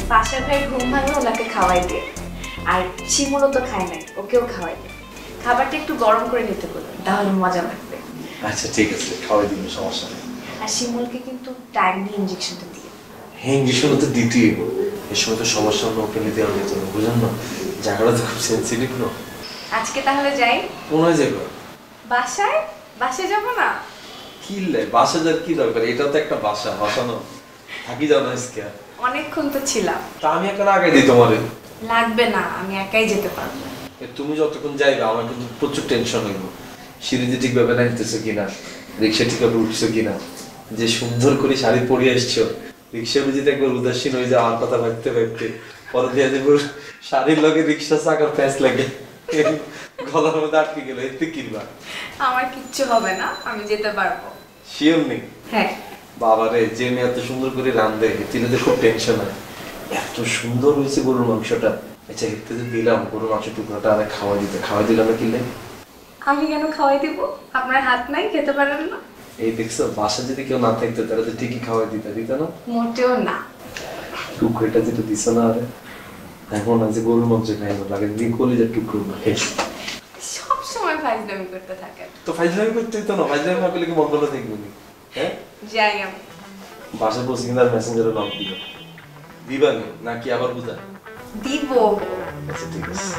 পাশের ভাই ঘুম ভাঙলে ওনাকে খাওয়াই দিয়ে, আর শিমুলও তো খায় নাই, ওকেও খাওয়াই দিয়ে। খাবারটা একটু গরম করে নিতে বলবেন, তাহলে মজা লাগবে। আচ্ছা ঠিক আছে, খাওয়াই দিন, সমস্যা নেই। আর শিমুলকে কিন্তু টাইম দিয়ে ইঞ্জেকশনটা দিয়ে। হ্যাঁ, ইঞ্জেকশন তো দিতেই হবে। এর সময় তো সবার সামনে ওকে নিতে হবে, তো বুঝেন না, জায়গাটা তো খুব সেন্সিটিভ না। আজকে তাহলে যাই। কোথায় যাবো? বাসায়। বাসায় যাবো না? কি লে, বাসা যার কি দরকার? এটা তো একটা বাসা, বাসানো থাকি যাও না আজকে। অনেকক্ষণ তো ছিলাম। তা আমি এখন আগে দিই তোমারে। লাগবে না, আমি একাই যেতে পারবো। তুমি যতক্ষণ যাইবে আমার কিন্তু প্রচুর টেনশন হইব। সিঁড়িতে ঠিকভাবে নামতেছো কিনা, রিক্সা ঠিকভাবে উঠছো কিনা, যে সুন্দর করে শাড়ি পরে আসছো, রিক্সা বুঝিতে একবার উদাসীন হয়ে যায় আমার কথা ভাবতে ভাবতে, পরে দিয়ে যে শাড়ির লগে রিক্সা চাকার প্যাঁচ লাগে, গলার মধ্যে আটকে গেল, এতে কিনবা? আমার কিচ্ছু হবে না, আমি যেতে পারবো। শিওর নেই? হ্যাঁ। বাবারে, যে মেয়ে এত সুন্দর করে রাঁধে এতে খুব টেনশন হয়। এত সুন্দর হয়েছে গরুর মাংসটা। আচ্ছা, এতে যে দিলাম গরুর মাংস টুকরাটা আর খাওয়াই দিলাম না কিনলে? আমি কেন খাওয়াই দিব? আপনার হাত নাই, খেতে পারেন না? এই দেখছো, বাসা যদি কেউ না থাকতো তাহলে তো ঠিকই খাওয়াই দিত না? মোটেও না। টুকরোটা যেটা দিছ না, আরে এখন আছে গরুর মাংস খাইবো, লাগে দিয়ে কলিজার টুকরো খাইছি। সব সময় ফাইজলামি করতে থাকেন। তো ফাইজলামি করতে হইতো না, ফাইজলামি না করলে কি মন ভালো থাকবে নি? হ্যাঁ, যাই আমি। বাসা পৌঁছে কিন্তু আর মেসেঞ্জারে লক দিও। দিবা নাকি আবার বুঝা? দিব। আচ্ছা ঠিক আছে।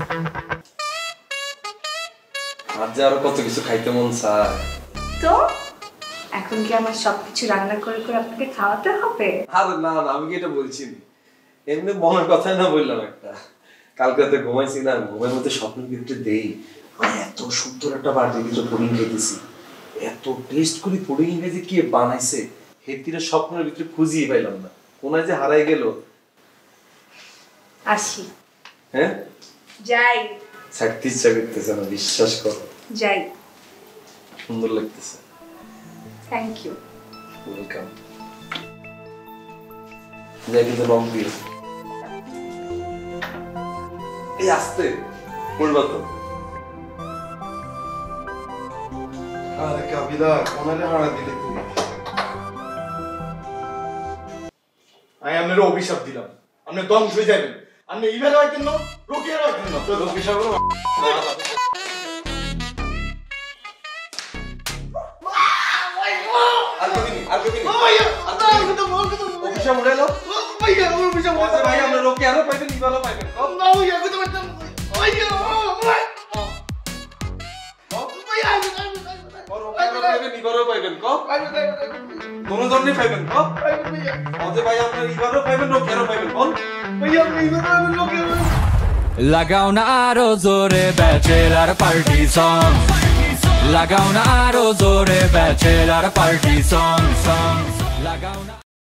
আর যে আরো কত কিছু খাইতে মন চায়। তো এখন কি আমার সবকিছু রান্না করে করে আপনাকে খাওয়াতে হবে? আরে না না, আমি কি এটা বলছি না, এমনি মনের কথাই না বললাম একটা। কালকে তো ঘুমাইছি না, ঘুমের মধ্যে স্বপ্নের ভিতরে দেই এত সুন্দর একটা বাড়ির ভিতরে পুডিং খেতেছি, এত টেস্ট করে পুডিং যে কে বানাইছে হেতিরে স্বপ্নের ভিতরে খুঁজিয়ে পাইলাম না, কোনায় যে হারাই গেল। আসি। হ্যাঁ যাই। ছাড়তে ইচ্ছা করতেছে না, বিশ্বাস করো। যাই। সুন্দর লাগতেছে। Thank you. ওয়েলকাম। যাই কিন্তু রং দিয়ে এই আসতে বলবা তো। আরে কাবিলা, কোনারে হারা দিলে তুই? আমি আপনার অভিশাপ দিলাম, আপনি ধ্বংস হয়ে যাবেন। আপনি ইভেল হইতেন না, রুকিয়ার হইতেন না। তো অভিশাপ হলো আর কবিনি, আর কবিনি। ভাইয়া, আমি তো বলতে তো অভিশাপ উড়াইলো। ভাইয়া, আমার অভিশাপ হইছে ভাই, আমরা রোকে আরো পাইবেন, ইবারও পাইবেন। না ভাইয়া, আমি তো বলতাম ভাইয়া, ভাই ভাইয়া, আরো পাইবেন, ইবারও পাইবেন। কোন ধরনের পাইবেন? অজে ভাই, আপনার ইবারও পাইবেন, রোকে আরো পাইবেন। বল ভাইয়া, আমি ইভেল লোকে লাগাও না আরো জোরে ব্যাচেলার পার্টি সং, লাগাও না আরো জোরে ব্যাচেলার পার্টি সং, লাগাও না।